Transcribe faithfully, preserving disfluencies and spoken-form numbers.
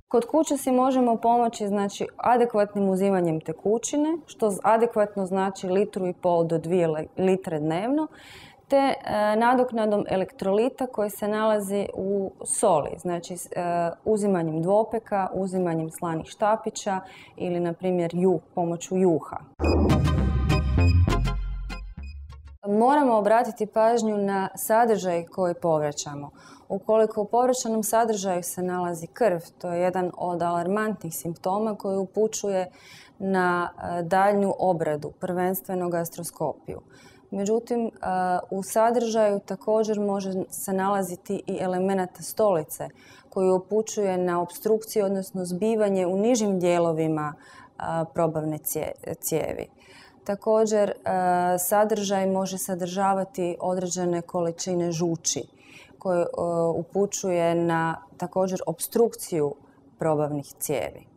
Kod kuće si možemo pomoći znači, adekvatnim uzimanjem tekućine, što adekvatno znači litru i pol do dvije litre dnevno, te e, nadoknadom elektrolita koji se nalazi u soli, znači e, uzimanjem dvopeka, uzimanjem slanih štapića ili, na primjer, juh, pomoću juha. Moramo obratiti pažnju na sadržaj koji povraćamo. Ukoliko u povraćanom sadržaju se nalazi krv, to je jedan od alarmantnih simptoma koji upućuje na daljnju obradu, prvenstveno gastroskopiju. Međutim, u sadržaju također može se nalaziti i elemenata stolice koji upućuje na opstrukciju, odnosno zbivanje u nižim dijelovima probavne cijevi. Također, sadržaj može sadržavati određene količine žuči koje upućuje na također opstrukciju probavnih cijevi.